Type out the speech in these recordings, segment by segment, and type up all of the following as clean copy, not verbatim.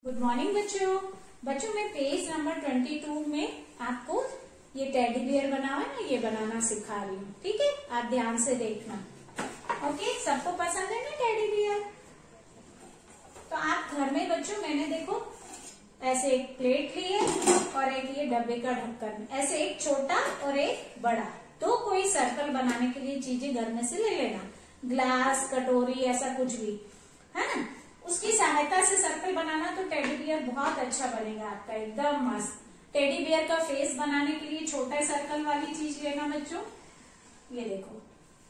Good morning बच्चों। बच्चों मैं पेज नंबर 22 में आपको ये टेडी बियर बना हुआ है ना, ये बनाना सिखा रही हूँ। ठीक है, आप ध्यान से देखना। ओके, सबको पसंद है ना टेडी बियर? तो आप घर में बच्चों, मैंने देखो ऐसे एक प्लेट ली है और एक ये डब्बे का ढक्कन, ऐसे एक छोटा और एक बड़ा, तो कोई सर्कल बनाने के लिए चीजें घर में से ले लेना, ग्लास, कटोरी, ऐसा कुछ भी है ना। उसकी सहायता से सर्कल बनाना तो टेडी बियर बहुत अच्छा बनेगा आपका, एकदम मस्त। टेडी बियर का फेस बनाने के लिए छोटा सर्कल वाली चीज लेना बच्चों, ये देखो,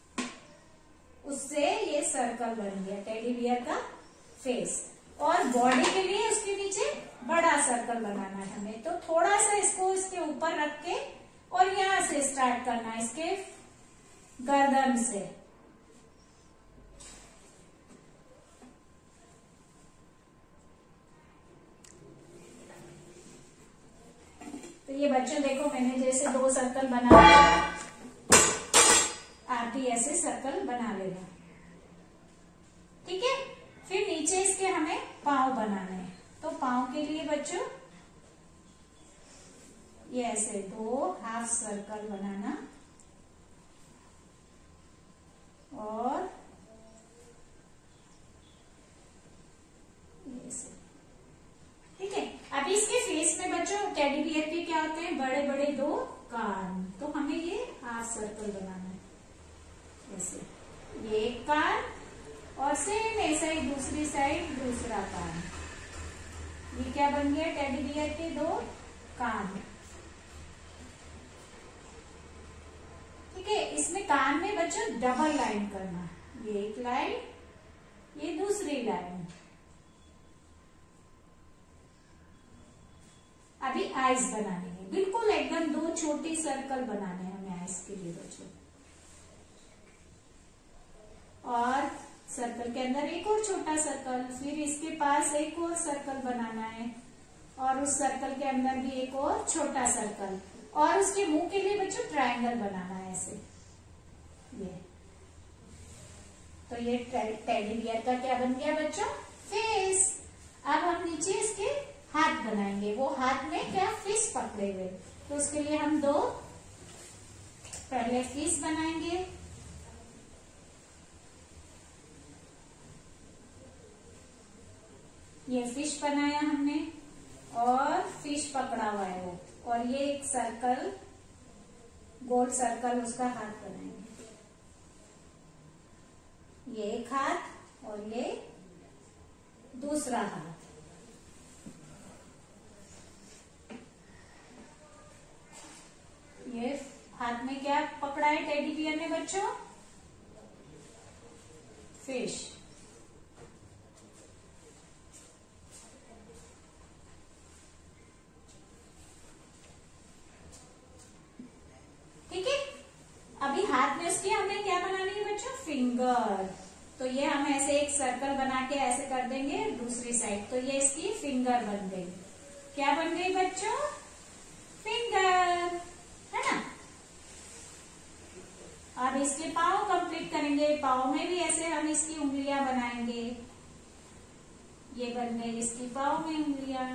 उससे ये सर्कल बन गया टेडी बियर का फेस। और बॉडी के लिए उसके नीचे बड़ा सर्कल बनाना है हमें, तो थोड़ा सा इसको इसके ऊपर रख के और यहां से स्टार्ट करना है, इसके गर्दन से। तो ये बच्चों देखो, मैंने जैसे 2 सर्कल बना लिया, आप भी ऐसे सर्कल बना लेना। ठीक है, फिर नीचे इसके हमें पांव बनाने हैं, तो पांव के लिए बच्चों ये ऐसे 2 हाफ सर्कल बनाना और ऐसे। ठीक है, अभी इसके फेस में बच्चों टेडी बियर के क्या होते हैं, बड़े बड़े 2 कान, तो हमें ये हाफ सर्कल बनाना है ऐसे, ये एक कान और सेम ऐसा ही दूसरी साइड दूसरा कान। ये क्या बन गया, टेडी बियर के 2 कान। ठीक है, इसमें कान में बच्चों डबल लाइन करना, ये एक लाइन, ये दूसरी लाइन। अभी आइज बनानी है, बिल्कुल एकदम 2 छोटी सर्कल बनाने हैं हमें आइज के लिए बच्चों। और सर्कल के अंदर एक और छोटा सर्कल, फिर इसके पास एक और सर्कल बनाना है और उस सर्कल के अंदर भी एक और छोटा सर्कल, और उसके मुंह के लिए बच्चों ट्रायंगल बनाना है ऐसे। ये तो ये टेडी बियर का क्या बन गया बच्चों, फेस। अब हम नीचे इसके हाथ बनाएंगे, वो हाथ में क्या, फिश पकड़े हुए, तो उसके लिए हम 2 पहले फिश बनाएंगे। ये फिश बनाया हमने और फिश पकड़ा हुआ है वो, और ये एक सर्कल, गोल सर्कल, उसका हाथ बनाएंगे। ये एक हाथ और ये दूसरा हाथ। ये हाथ में क्या पकड़ा है टेडी बियर ने बच्चों, फिश। ठीक है, अभी हाथ में उसकी हमें क्या बनानी है बच्चों, फिंगर। तो ये हम ऐसे एक सर्कल बना के ऐसे कर देंगे दूसरी साइड, तो ये इसकी फिंगर बन गई। क्या बन गई बच्चों, फिंगर, है ना। अब इसके पाँव कंप्लीट करेंगे, पाँव में भी ऐसे हम इसकी उंगलियां बनाएंगे। ये बन गई इसकी पाँव में उंगलियां।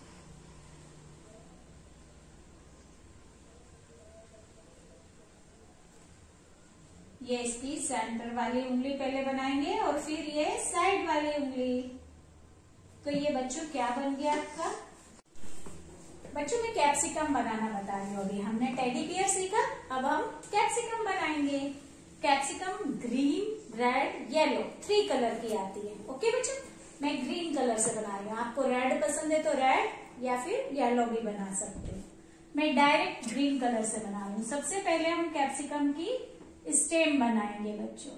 ये इसकी सेंटर वाली उंगली पहले बनाएंगे और फिर ये साइड वाली उंगली। तो ये बच्चों क्या बन गया आपका, बच्चों में कैप्सिकम बनाना बता रही हूँ। अभी हमने टेडी बियर सीखा, अब हम कैप्सिकम बनाएंगे। Capsicum green, red, yellow 3 colour की आती है। ओके बच्चों, मैं ग्रीन कलर से बना रही हूँ, आपको रेड पसंद है तो रेड या फिर येलो भी बना सकते हो। मैं डायरेक्ट ग्रीन कलर से बना रही हूँ। सबसे पहले हम कैप्सिकम की स्टेम बनाएंगे बच्चों।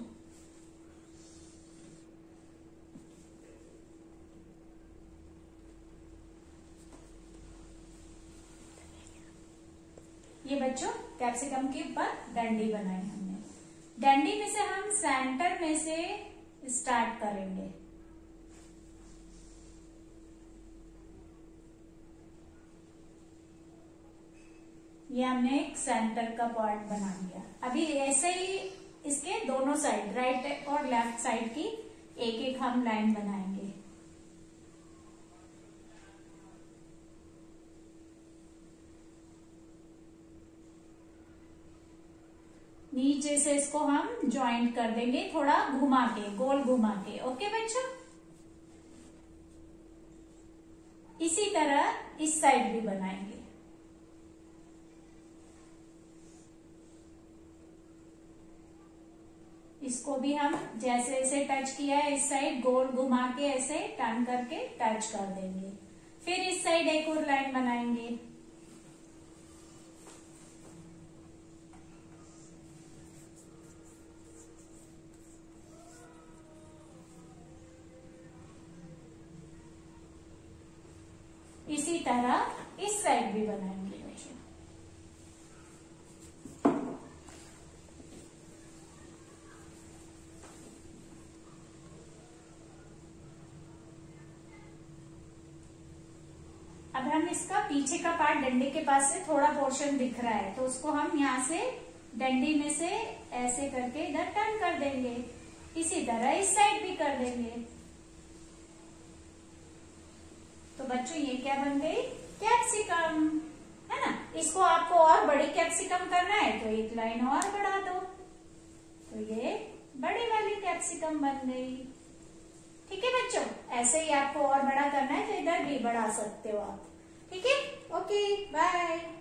ये बच्चों कैप्सिकम के ऊपर डंडी बनाई हमने। डंडी में से हम सेंटर में से स्टार्ट करेंगे। ये हमने एक सेंटर का पॉइंट बना लिया। अभी ऐसे ही इसके दोनों साइड, राइट और लेफ्ट साइड की एक एक हम लाइन बनाएंगे। नीचे से इसको हम ज्वाइंट कर देंगे, थोड़ा घुमा के, गोल घुमा के। ओके बच्चों, इसी तरह इस साइड भी बनाएंगे। इसको भी हम जैसे ऐसे टच किया है, इस साइड गोल घुमा के ऐसे टर्न करके टच कर देंगे। फिर इस साइड एक और लाइन बनाएंगे। इसी तरह इस साइड भी बनाएंगे बच्चों। अब हम इसका पीछे का पार्ट डंडे के पास से थोड़ा पोर्शन दिख रहा है, तो उसको हम यहाँ से डंडी में से ऐसे करके इधर टर्न कर देंगे। इसी तरह इस साइड भी कर देंगे। तो बच्चों ये क्या बन गई? कैप्सिकम, है ना। इसको आपको और बड़ी कैप्सिकम करना है तो एक लाइन और बढ़ा दो, तो ये बड़ी वाली कैप्सिकम बन गई। ठीक है बच्चों, ऐसे ही आपको और बड़ा करना है तो इधर भी बढ़ा सकते हो आप। ठीक है, ओके, बाय।